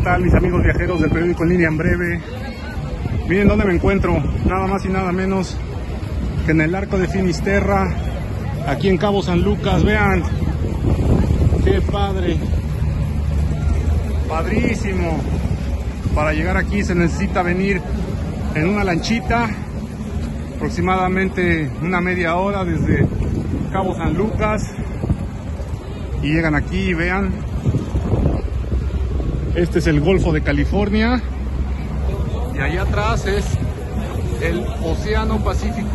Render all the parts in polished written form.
tal, mis amigos viajeros del periódico En Línea en Breve? Miren dónde me encuentro, nada más y nada menos que en el arco de Finisterra, aquí en Cabo San Lucas. Vean, qué padre, padrísimo. Para llegar aquí se necesita venir en una lanchita, aproximadamente una media hora desde Cabo San Lucas, y llegan aquí y vean, este es el Golfo de California y allá atrás es el Océano Pacífico.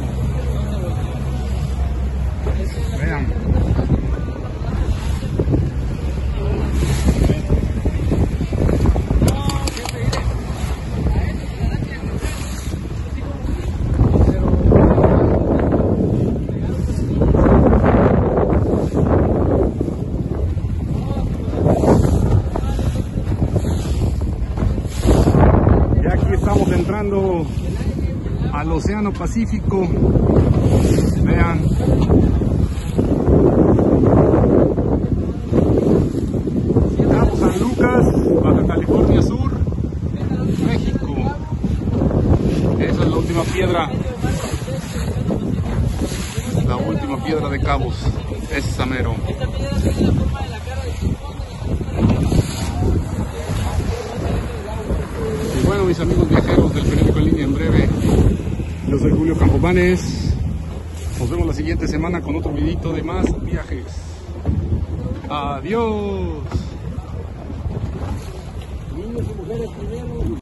Vean. Estamos entrando al Océano Pacífico. Vean. Cabo San Lucas, Baja California Sur, México. Esa es la última piedra. La última piedra de Cabos. Es Samero. Bueno, mis amigos viajeros del periódico En Línea en Breve, yo soy Julio Campomanes. Nos vemos la siguiente semana con otro videito de más viajes. Adiós. Niños y mujeres primero.